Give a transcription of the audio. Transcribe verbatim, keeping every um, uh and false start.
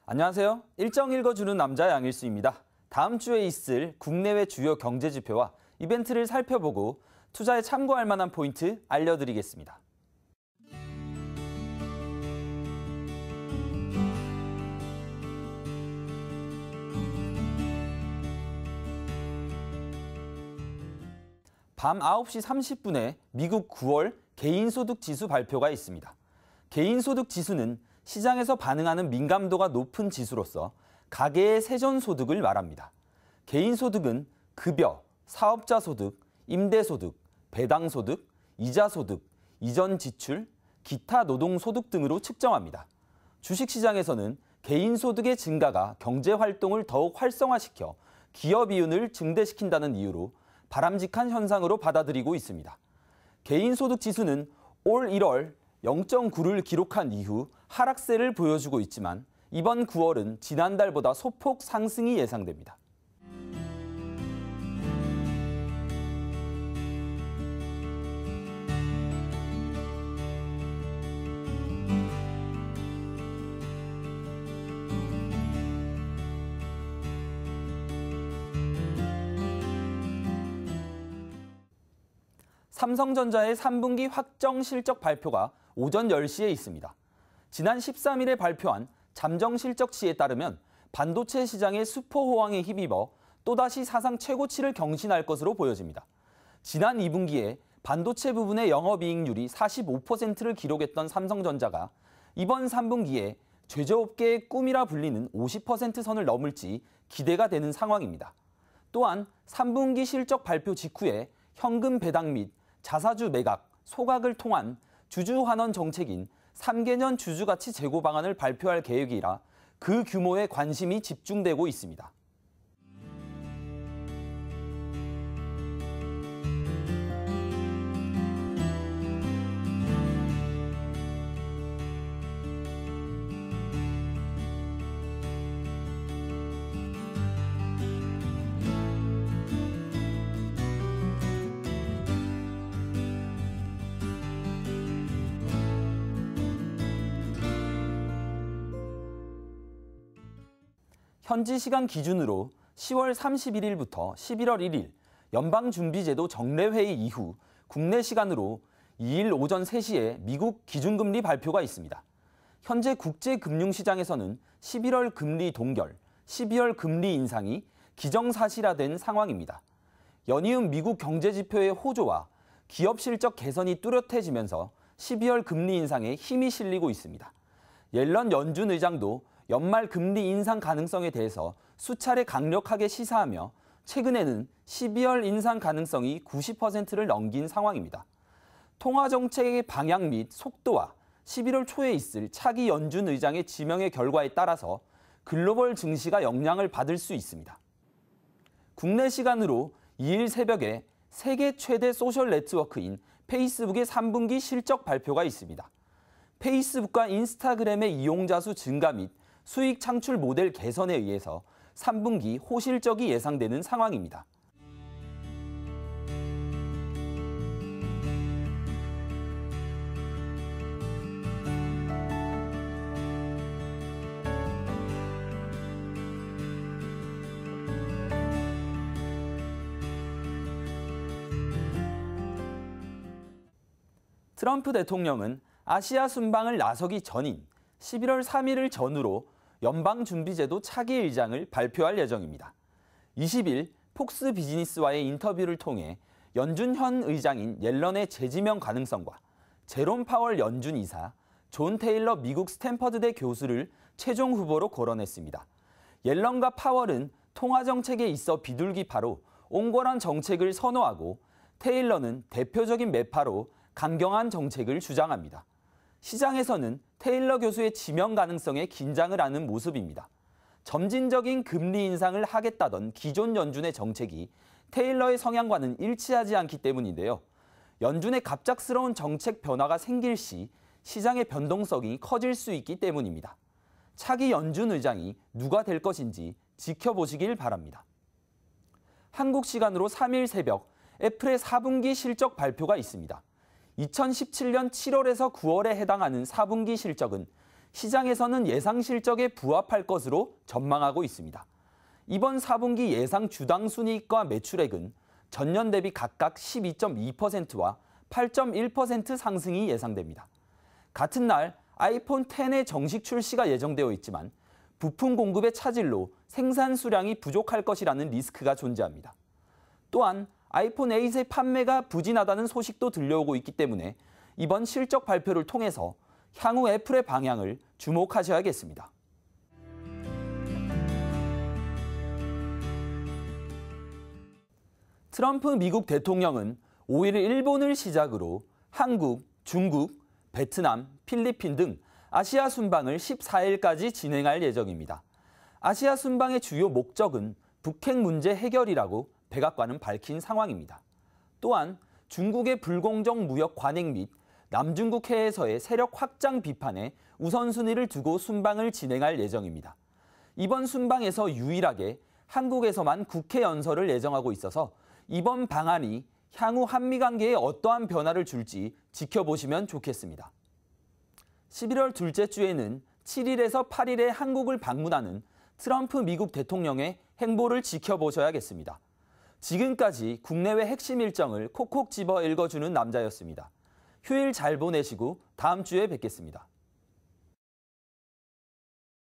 안녕하세요. 일정 읽어주는 남자 양일수입니다. 다음 주에 있을 국내외 주요 경제 지표와 이벤트를 살펴보고 투자에 참고할 만한 포인트 알려드리겠습니다. 밤 아홉 시 삼십 분에 미국 구월 개인소득지수 발표가 있습니다. 개인소득지수는 시장에서 반응하는 민감도가 높은 지수로서 가계의 세전소득을 말합니다. 개인소득은 급여, 사업자소득, 임대소득, 배당소득, 이자소득, 이전지출, 기타 노동소득 등으로 측정합니다. 주식시장에서는 개인소득의 증가가 경제활동을 더욱 활성화시켜 기업 이윤을 증대시킨다는 이유로 바람직한 현상으로 받아들이고 있습니다. 개인소득지수는 올 일월 영 점 구를 기록한 이후 하락세를 보여주고 있지만 이번 구월은 지난달보다 소폭 상승이 예상됩니다. 삼성전자의 삼 분기 확정 실적 발표가 오전 열 시에 있습니다. 지난 십삼 일에 발표한 잠정 실적치에 따르면 반도체 시장의 수포호황에 힘입어 또다시 사상 최고치를 경신할 것으로 보여집니다. 지난 이 분기에 반도체 부분의 영업이익률이 사십오 퍼센트를 기록했던 삼성전자가 이번 삼 분기에 제조업계의 꿈이라 불리는 오십 퍼센트 선을 넘을지 기대가 되는 상황입니다. 또한 삼 분기 실적 발표 직후에 현금 배당 및 자사주 매각, 소각을 통한 주주 환원 정책인 삼 개년 주주가치 제고 방안을 발표할 계획이라 그 규모에 관심이 집중되고 있습니다. 현지 시간 기준으로 시월 삼십일일부터 십일월 일일 연방준비제도 정례회의 이후 국내 시간으로 이 일 오전 세 시에 미국 기준금리 발표가 있습니다. 현재 국제금융시장에서는 십일월 금리 동결, 십이월 금리 인상이 기정사실화된 상황입니다. 연이은 미국 경제지표의 호조와 기업 실적 개선이 뚜렷해지면서 십이월 금리 인상에 힘이 실리고 있습니다. 옐런 연준 의장도 연말 금리 인상 가능성에 대해서 수차례 강력하게 시사하며 최근에는 십이월 인상 가능성이 구십 퍼센트를 넘긴 상황입니다. 통화정책의 방향 및 속도와 십일월 초에 있을 차기 연준 의장의 지명의 결과에 따라서 글로벌 증시가 영향을 받을 수 있습니다. 국내 시간으로 이 일 새벽에 세계 최대 소셜 네트워크인 페이스북의 삼 분기 실적 발표가 있습니다. 페이스북과 인스타그램의 이용자 수 증가 및 수익 창출 모델 개선에 의해서 삼 분기 호실적이 예상되는 상황입니다. 트럼프 대통령은 아시아 순방을 나서기 전인 십일월 삼일을 전후로 연방준비제도 차기 의장을 발표할 예정입니다. 이십 일 폭스 비즈니스와의 인터뷰를 통해 연준 현 의장인 옐런의 재지명 가능성과 제롬 파월 연준 이사, 존 테일러 미국 스탠퍼드대 교수를 최종 후보로 거론했습니다. 옐런과 파월은 통화정책에 있어 비둘기파로 옹골한 정책을 선호하고 테일러는 대표적인 매파로 강경한 정책을 주장합니다. 시장에서는 테일러 교수의 지명 가능성에 긴장을 하는 모습입니다. 점진적인 금리 인상을 하겠다던 기존 연준의 정책이 테일러의 성향과는 일치하지 않기 때문인데요. 연준의 갑작스러운 정책 변화가 생길 시 시장의 변동성이 커질 수 있기 때문입니다. 차기 연준 의장이 누가 될 것인지 지켜보시길 바랍니다. 한국 시간으로 삼 일 새벽 애플의 사 분기 실적 발표가 있습니다. 이천십칠 년 칠월에서 구월에 해당하는 사 분기 실적은 시장에서는 예상 실적에 부합할 것으로 전망하고 있습니다. 이번 사 분기 예상 주당 순이익과 매출액은 전년 대비 각각 십이 점 이 퍼센트와 팔 점 일 퍼센트 상승이 예상됩니다. 같은 날 아이폰 텐의 정식 출시가 예정되어 있지만 부품 공급의 차질로 생산 수량이 부족할 것이라는 리스크가 존재합니다. 또한 아이폰 에잇의 판매가 부진하다는 소식도 들려오고 있기 때문에 이번 실적 발표를 통해서 향후 애플의 방향을 주목하셔야겠습니다. 트럼프 미국 대통령은 오 일 일본을 시작으로 한국, 중국, 베트남, 필리핀 등 아시아 순방을 십사 일까지 진행할 예정입니다. 아시아 순방의 주요 목적은 북핵 문제 해결이라고 백악관은 밝힌 상황입니다. 또한 중국의 불공정 무역 관행 및 남중국 해에서의 세력 확장 비판에 우선순위를 두고 순방을 진행할 예정입니다. 이번 순방에서 유일하게 한국에서만 국회 연설을 예정하고 있어서 이번 방안이 향후 한미 관계에 어떠한 변화를 줄지 지켜보시면 좋겠습니다. 십일월 둘째 주에는 칠 일에서 팔 일에 한국을 방문하는 트럼프 미국 대통령의 행보를 지켜보셔야겠습니다. 지금까지 국내외 핵심 일정을 콕콕 집어 읽어주는 남자였습니다. 휴일 잘 보내시고 다음 주에 뵙겠습니다.